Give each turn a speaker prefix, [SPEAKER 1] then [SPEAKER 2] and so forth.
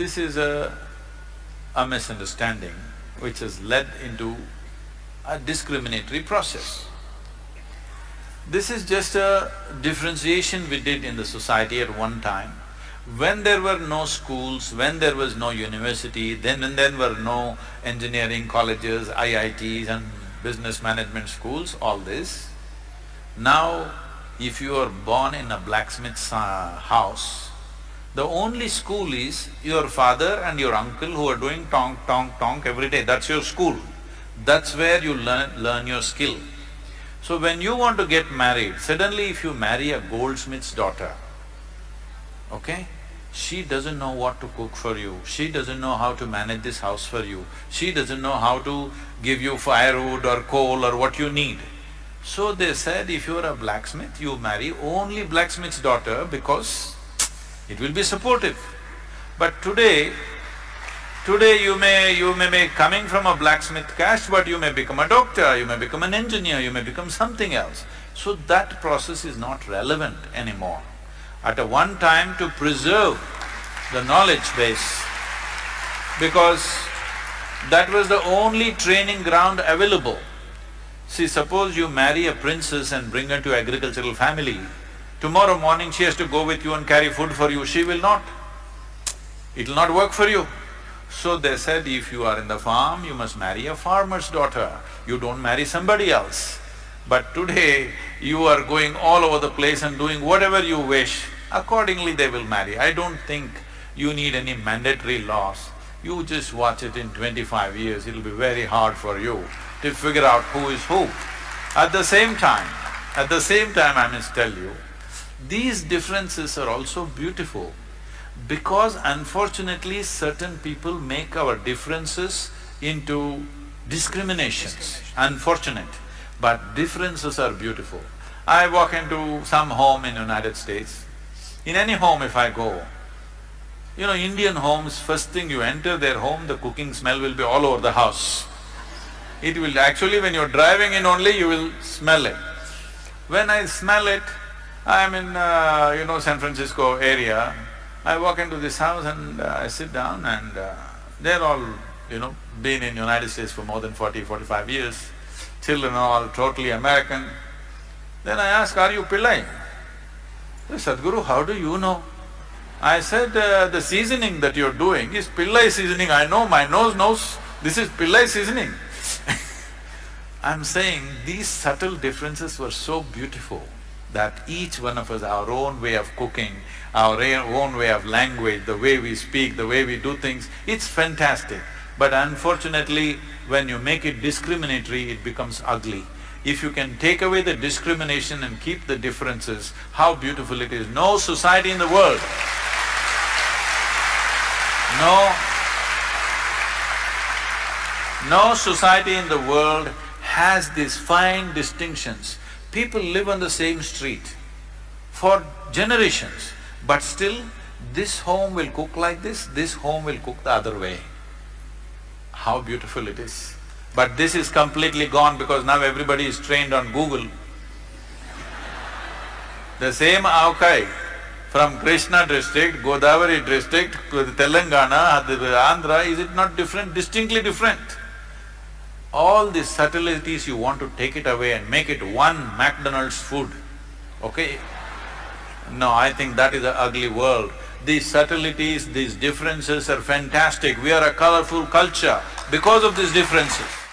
[SPEAKER 1] This is a misunderstanding which has led into a discriminatory process. This is just a differentiation we did in the society at one time. When there were no schools, when there was no university, then when there were no engineering colleges, IITs and business management schools, all this. Now, if you are born in a blacksmith's house, the only school is your father and your uncle who are doing tonk, tonk, tonk every day, that's your school. That's where you learn your skill. So when you want to get married, suddenly if you marry a goldsmith's daughter, okay, she doesn't know what to cook for you, she doesn't know how to manage this house for you, she doesn't know how to give you firewood or coal or what you need. So they said, if you're a blacksmith, you marry only blacksmith's daughter because it will be supportive. But today you may be coming from a blacksmith caste, but you may become a doctor, you may become an engineer, you may become something else. So that process is not relevant anymore. At a one time to preserve the knowledge base, because that was the only training ground available. See, suppose you marry a princess and bring her to agricultural family, tomorrow morning she has to go with you and carry food for you, she will not. It'll not work for you. So they said, if you are in the farm, you must marry a farmer's daughter, you don't marry somebody else. But today, you are going all over the place and doing whatever you wish, accordingly they will marry. I don't think you need any mandatory laws. You just watch it in 25 years, it'll be very hard for you to figure out who is who. At the same time, I must tell you, these differences are also beautiful because unfortunately certain people make our differences into discriminations. Unfortunate, but differences are beautiful. I walk into some home in United States, in any home if I go, you know, Indian homes, first thing you enter their home, the cooking smell will be all over the house. It will… actually when you're driving in only, you will smell it. When I smell it, I'm in San Francisco area, I walk into this house and I sit down and they're all, been in United States for more than 40–45 years, children are all totally American. Then I ask, are you Pillai? They said, Sadhguru, how do you know? I said, the seasoning that you're doing is Pillai seasoning, I know, my nose knows this is Pillai seasoning. I'm saying these subtle differences were so beautiful that each one of us, our own way of cooking, our own way of language, the way we speak, the way we do things, it's fantastic. But unfortunately, when you make it discriminatory, it becomes ugly. If you can take away the discrimination and keep the differences, how beautiful it is. No society in the world, no society in the world has these fine distinctions. People live on the same street for generations, but still this home will cook like this home will cook the other way. How beautiful it is. But this is completely gone because now everybody is trained on Google. The same avkai from Krishna district, Godavari district, Telangana, Andhra, is it not different? Distinctly different. All these subtleties you want to take it away and make it one McDonald's food, okay? No, I think that is an ugly world. These subtleties, these differences are fantastic. We are a colorful culture because of these differences.